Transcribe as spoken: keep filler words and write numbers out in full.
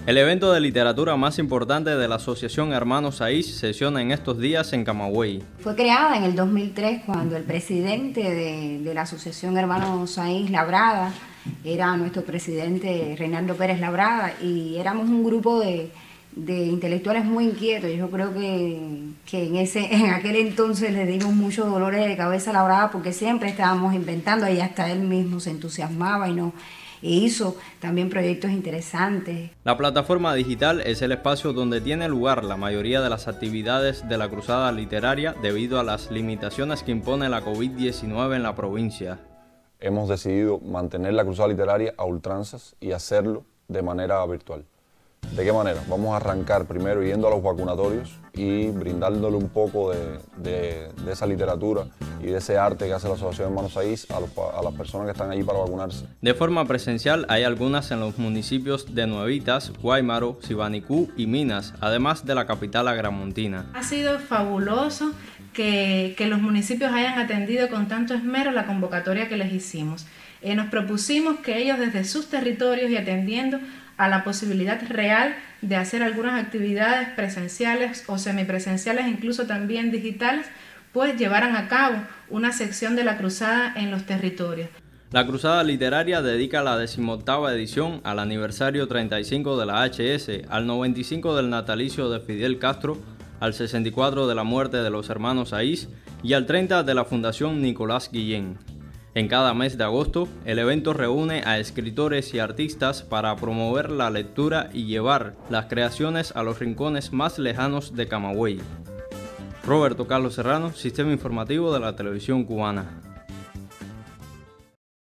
El evento de literatura más importante de la Asociación Hermanos Saiz sesiona en estos días en Camagüey. Fue creada en el dos mil tres cuando el presidente de, de la Asociación Hermanos Saiz Labrada era nuestro presidente Reinaldo Pérez Labrada, y éramos un grupo de, de intelectuales muy inquietos. Yo creo que, que en, ese, en aquel entonces le dimos muchos dolores de cabeza a Labrada porque siempre estábamos inventando, y hasta él mismo se entusiasmaba y no... e hizo también proyectos interesantes. La plataforma digital es el espacio donde tiene lugar la mayoría de las actividades de la cruzada literaria debido a las limitaciones que impone la COVID diecinueve en la provincia. Hemos decidido mantener la cruzada literaria a ultranzas y hacerlo de manera virtual. ¿De qué manera? Vamos a arrancar primero yendo a los vacunatorios y brindándole un poco de, de, de esa literatura y de ese arte que hace la Asociación Hermanos Saiz a, los, a las personas que están allí para vacunarse. De forma presencial hay algunas en los municipios de Nuevitas, Guaymaro, Sibanicú y Minas, además de la capital agramontina. Ha sido fabuloso que, que los municipios hayan atendido con tanto esmero la convocatoria que les hicimos. Eh, nos propusimos que ellos desde sus territorios y atendiendo a la posibilidad real de hacer algunas actividades presenciales o semipresenciales, incluso también digitales, pues llevaran a cabo una sección de la cruzada en los territorios. La cruzada literaria dedica la decimoctava edición al aniversario treinta y cinco de la H S, al noventa y cinco del natalicio de Fidel Castro, al sesenta y cuatro de la muerte de los hermanos Saiz y al treinta de la Fundación Nicolás Guillén. En cada mes de agosto, el evento reúne a escritores y artistas para promover la lectura y llevar las creaciones a los rincones más lejanos de Camagüey. Roberto Carlos Serrano, Sistema Informativo de la Televisión Cubana.